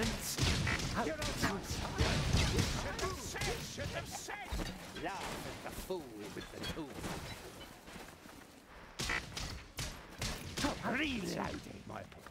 moments. You're outside. Should have said. Laugh at the fool with the tool. Reloading my